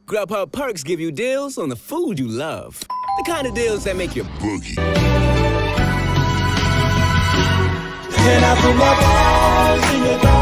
Grubhub perks give you deals on the food you love. The kind of deals that make you boogie. Can I put my balls in your